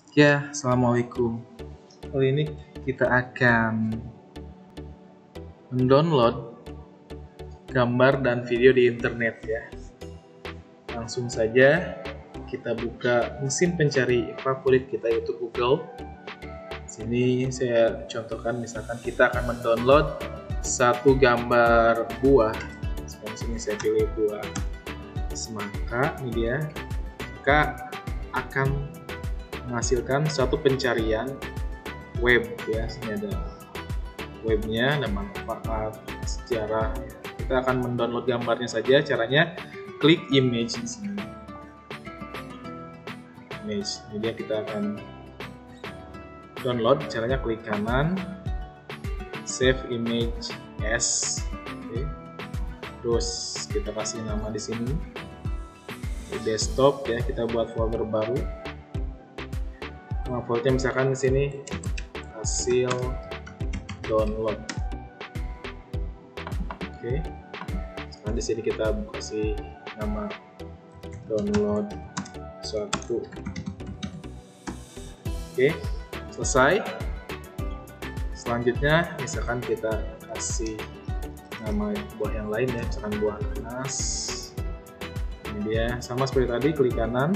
Ya, Assalamualaikum. Kali ini kita akan mendownload gambar dan video di internet ya. Langsung saja kita buka mesin pencari favorit kita yaitu Google. Sini saya contohkan misalkan kita akan mendownload satu gambar buah. Sekarang sini saya pilih buah semangka, ini dia. Maka akan menghasilkan suatu pencarian web ya. Sini ada webnya, ada manfaat sejarah. Kita akan mendownload gambarnya saja. Caranya klik image di sini. Image. Ini dia, kita akan download. Caranya klik kanan, save image as. Oke. Terus kita kasih nama di sini. Di desktop ya, kita buat folder baru. Nama foldernya misalkan di sini hasil download. Oke. Sekarang di sini kita kasih nama download 1. Oke, selesai. Selanjutnya misalkan kita kasih nama buah yang lain ya, misalkan buah nanas. Ini dia, sama seperti tadi, klik kanan,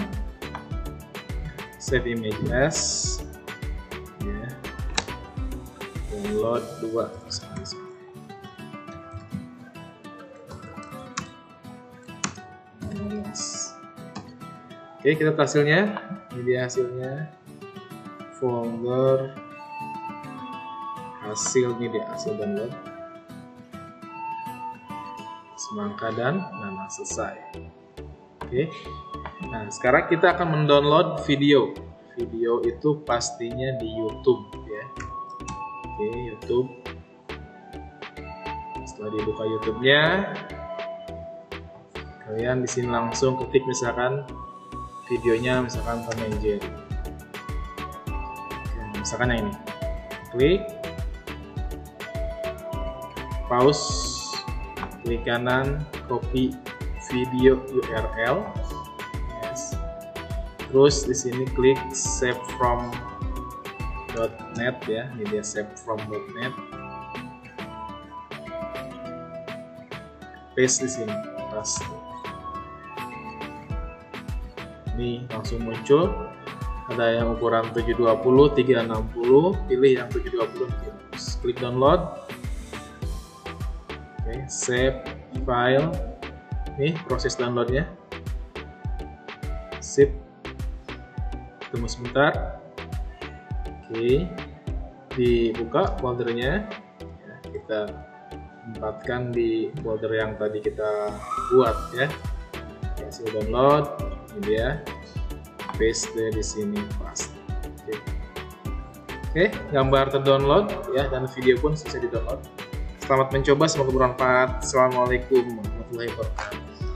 save image as ya, download 2. Oke, kita hasilnya. Ini dia hasilnya, folder hasil, ini dia hasil download semangka dan nanas. Selesai. Oke. Nah, sekarang kita akan mendownload video. Video itu pastinya di YouTube ya. Oke, YouTube. Setelah dibuka YouTube-nya, kalian di sini langsung ketik misalkan videonya, misalkan Tom and Jerry. Oke, misalkan yang ini. Klik, pause, klik kanan, copy video URL. Terus di sini klik save from .net ya, ini dia save from .net. Paste di sini, paste. Ini langsung muncul. Ada yang ukuran 720, 360, pilih yang 720. Terus klik download. Oke, save file. Ini proses downloadnya. Sip. Tunggu sebentar. Oke, dibuka foldernya ya, kita tempatkan di folder yang tadi kita buat ya. Hasil download, ini dia, paste di sini pas. Oke, gambar terdownload ya, dan video pun selesai di download. Selamat mencoba, semoga bermanfaat. Assalamualaikum warahmatullahi wabarakatuh.